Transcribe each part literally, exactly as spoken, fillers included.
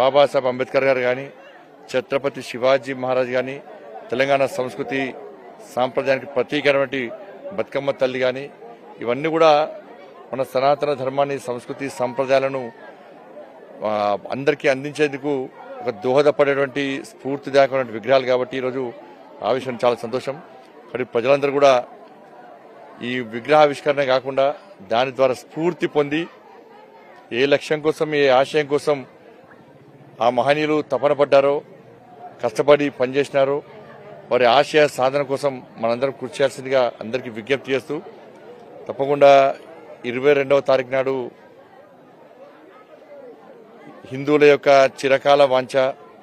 బాబాసాహెబ్ అంబేద్కర్ గారు కానీ, ఛత్రపతి శివాజీ మహారాజ్ కానీ, తెలంగాణ సంస్కృతి సాంప్రదాయానికి ప్రతీకమైనటువంటి బతుకమ్మ తల్లి కానీ, ఇవన్నీ కూడా మన సనాతన ధర్మాన్ని, సంస్కృతి సంప్రదాయాలను అందరికీ అందించేందుకు ఒక దోహదపడేటువంటి స్ఫూర్తిదాయకమైన విగ్రహాలు కాబట్టి ఈరోజు ఆ విషయం చాలా సంతోషం. మరి ప్రజలందరూ కూడా ఈ విగ్రహావిష్కరణ కాకుండా దాని ద్వారా స్ఫూర్తి పొంది ఏ లక్ష్యం కోసం, ఏ ఆశయం కోసం ఆ మహనీయులు తపన పడ్డారో, కష్టపడి పనిచేసినారో, వారి ఆశయ సాధన కోసం మనందరం కృషి చేయాల్సిందిగా అందరికీ విజ్ఞప్తి చేస్తూ, తప్పకుండా ఇరవై రెండవ తారీఖు నాడు హిందువుల యొక్క చిరకాల వాంఛ,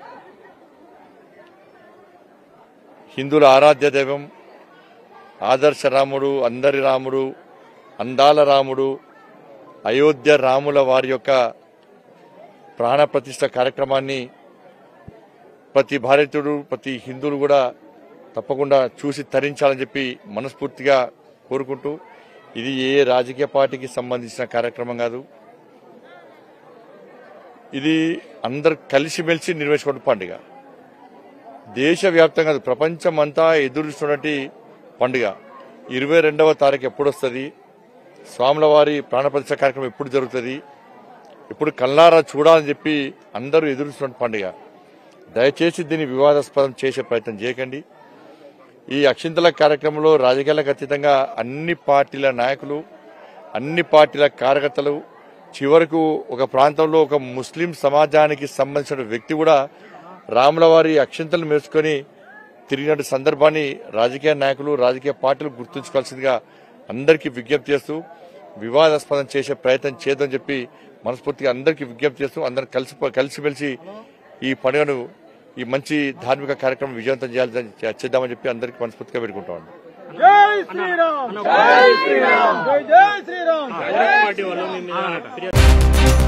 హిందువుల ఆరాధ్య దైవం, ఆదర్శ రాముడు, అందరి రాముడు, అందాల రాముడు, అయోధ్య రాముల వారి యొక్క ప్రాణ ప్రతిష్ఠ కార్యక్రమాన్ని ప్రతి భారతీయుడు, ప్రతి హిందువులు కూడా తప్పకుండా చూసి తరించాలని చెప్పి మనస్ఫూర్తిగా కోరుకుంటూ, ఇది ఏ రాజకీయ పార్టీకి సంబంధించిన కార్యక్రమం కాదు. ఇది అందరు కలిసిమెలిసి నిర్వహించుకున్న పండుగ. దేశవ్యాప్తంగా ప్రపంచమంతా ఎదురుస్తున్నటువంటి పండుగ. ఇరవై రెండవ తారీఖు ఎప్పుడు వస్తుంది, స్వాముల వారి ప్రాణప్రతిష్ఠ కార్యక్రమం ఎప్పుడు జరుగుతుంది, ఇప్పుడు కల్లారా చూడాలని చెప్పి అందరూ ఎదురుస్తున్న పండుగ. దయచేసి దీన్ని వివాదాస్పదం చేసే ప్రయత్నం చేయకండి. ఈ అక్షింతల కార్యక్రమంలో రాజకీయాలకు అతీతంగా అన్ని పార్టీల నాయకులు, అన్ని పార్టీల కార్యకర్తలు, చివరకు ఒక ప్రాంతంలో ఒక ముస్లిం సమాజానికి సంబంధించిన వ్యక్తి కూడా రాముల వారి అక్షింతలు మేసుకొని తిరిగినట్టు సందర్భాన్ని రాజకీయ నాయకులు, రాజకీయ పార్టీలు గుర్తుంచుకోవాల్సిందిగా అందరికీ విజ్ఞప్తి చేస్తూ, వివాదాస్పదం చేసే ప్రయత్నం చేయదని చెప్పి మనస్ఫూర్తిగా అందరికీ విజ్ఞప్తి చేస్తూ, అందరం కలిసి కలిసిమెలిసి ఈ పండుగను, ఈ మంచి ధార్మిక కార్యక్రమం విజయవంతం చేయాలని చేద్దామని చెప్పి అందరికీ మనస్ఫూర్తిగా పెట్టుకుంటాం. జై శ్రీరామ్, జై శ్రీరామ్, జై శ్రీరామ్.